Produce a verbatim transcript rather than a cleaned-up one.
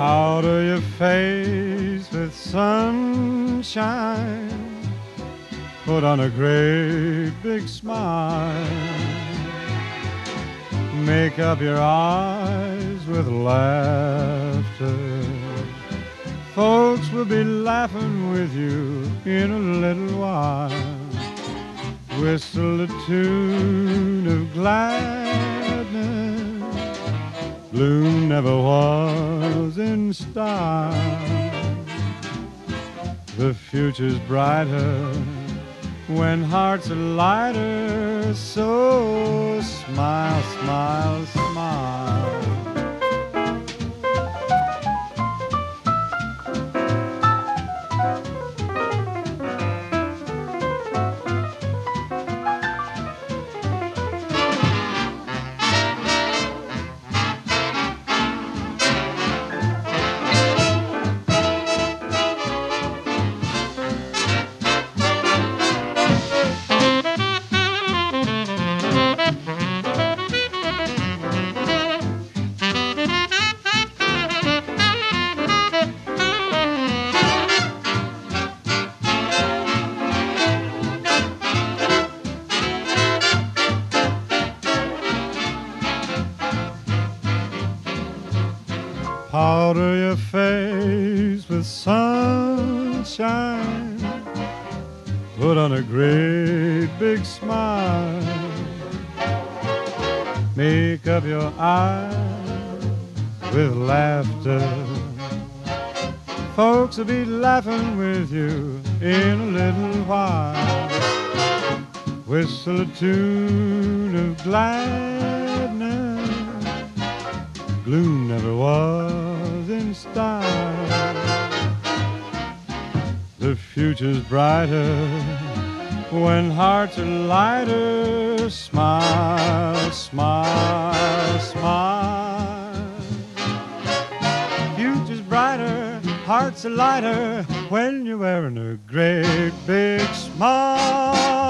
Powder your face with sunshine, put on a great big smile, make up your eyes with laughter. Folks will be laughing with you in a little while. Whistle a tune of gladness, gloom never was in style. The future's brighter when hearts are lighter, so smile, smile, smile. Powder your face with sunshine, put on a great big smile, make up your eyes with laughter. Folks will be laughing with you in a little while. Whistle a tune of gladness, gloom never was in style. The future's brighter when hearts are lighter. Smile, smile, smile. Future's brighter, hearts are lighter when you're wearing a great big smile.